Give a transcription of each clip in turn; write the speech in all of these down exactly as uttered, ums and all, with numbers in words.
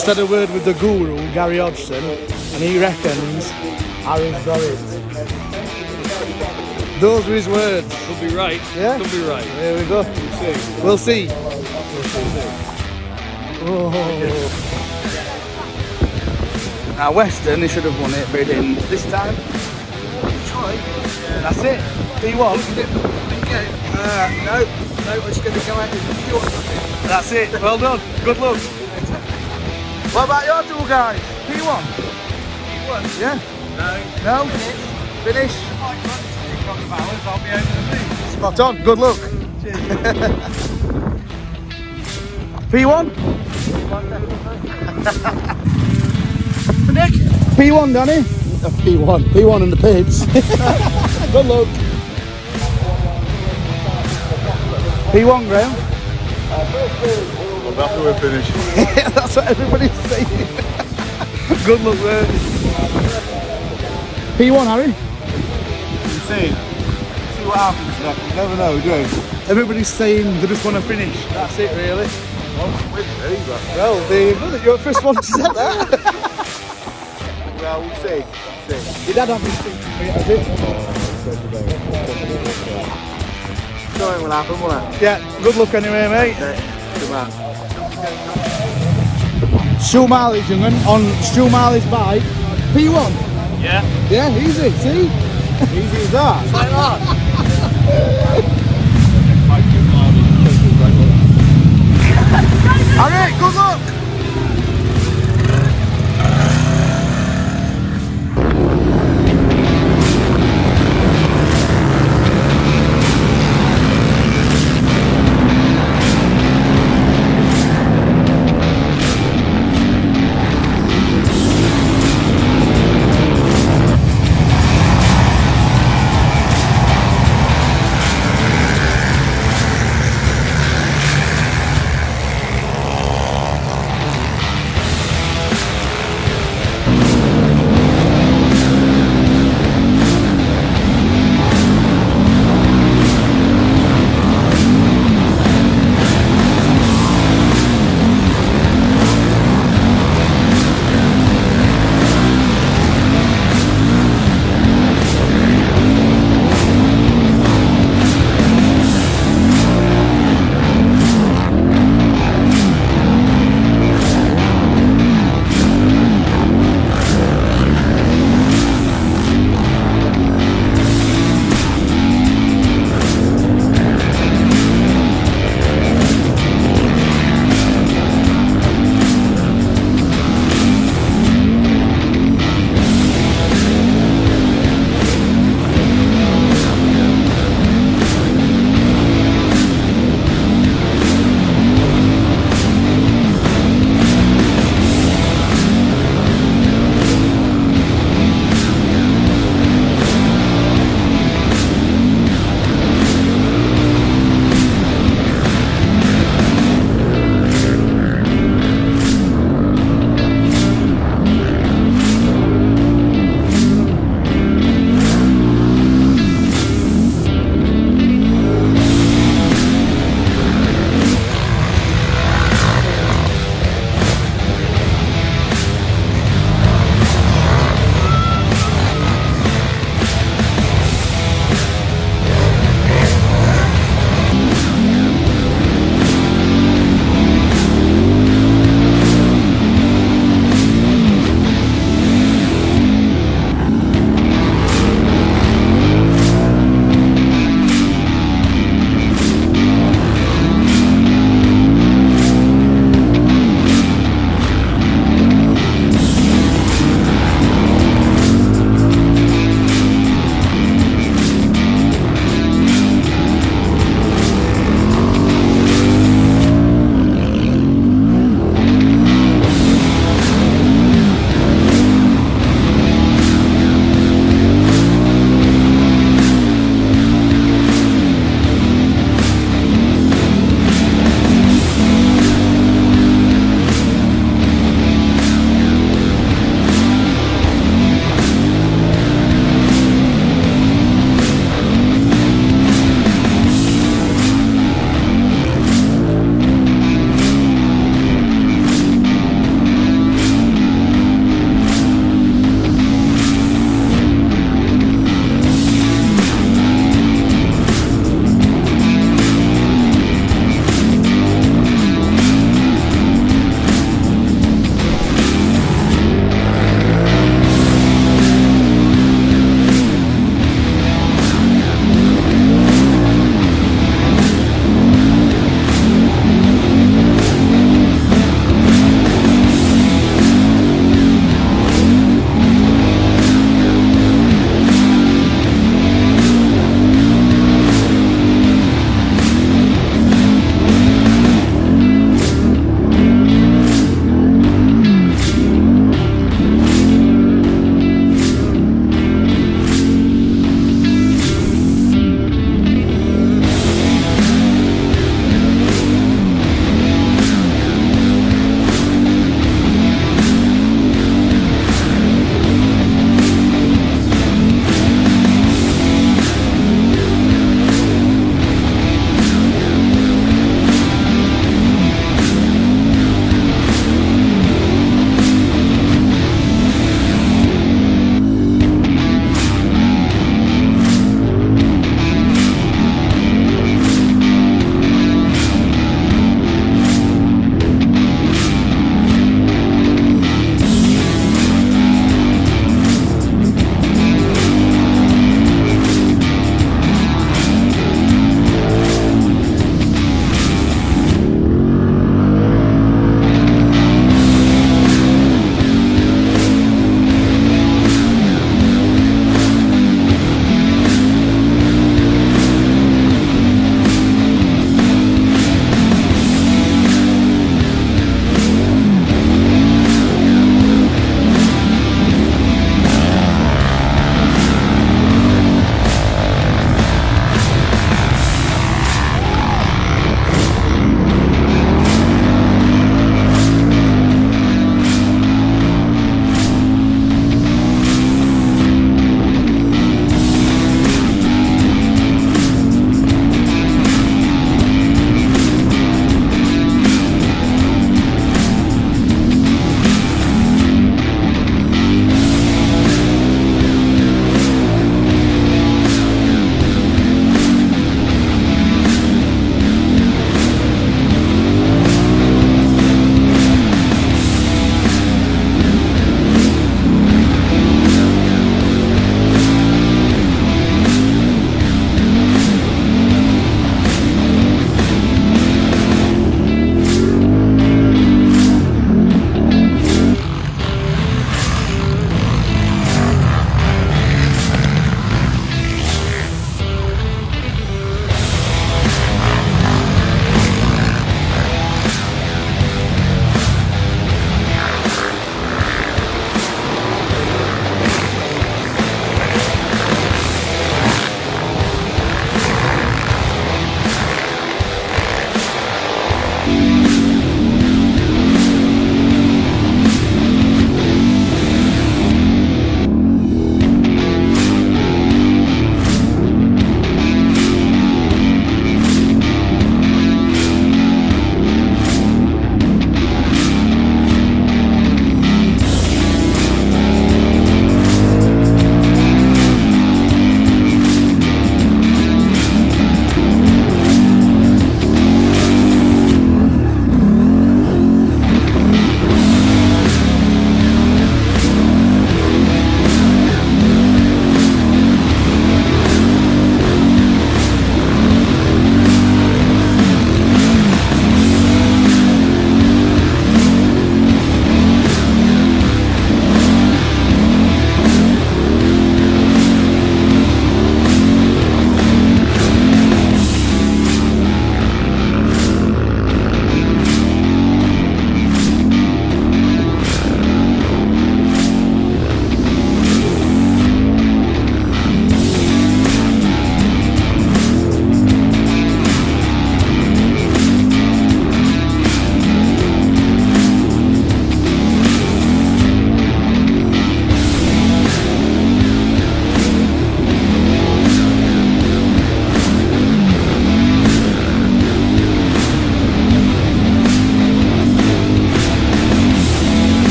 just had a word with the guru, Gary Hodgson, and he reckons Harry's got it. Those are his words. Could be right. Yeah? Could be right. There we go. We'll see. We'll see. We'll see. Oh. Now Western, they should have won it, but they didn't. This time, Troy. That's it. P one. Uh, no, no, we're just going to go out and do it. That's it. Well done. Good luck. What about your two guys? P one. P one. Yeah. No. No. Finish. I'll be over the moon. Spot on. Good luck. P one. Nick. P one, Danny. Uh, P one. P one in the pits. Good luck. P one, Graham. I'm happy we're finished. Yeah, that's what everybody's saying. Good luck, mate. P one, Harry. You see, see what happens next. You never know, do you? Everybody's saying they just want to finish. That's it, really. Well, with me, but Well, there you go. You're the first one to say that. well, we'll see. see. Your dad had me speak to me, has it? Something will happen, won't it? Yeah, good luck anyway, mate. Come on. Stu Marley's young'un on Stu Marley's bike. P one. Yeah. Yeah, easy, see? Easy as that. Like that. Alright, good luck!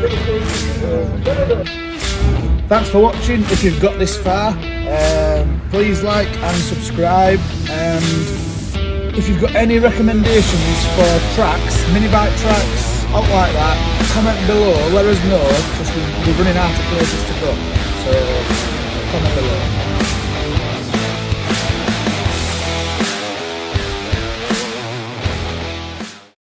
Thanks for watching. If you've got this far, um, please like and subscribe. And if you've got any recommendations for tracks, mini bike tracks, out like that, comment below. Let us know because we're running out of places to go. So comment below.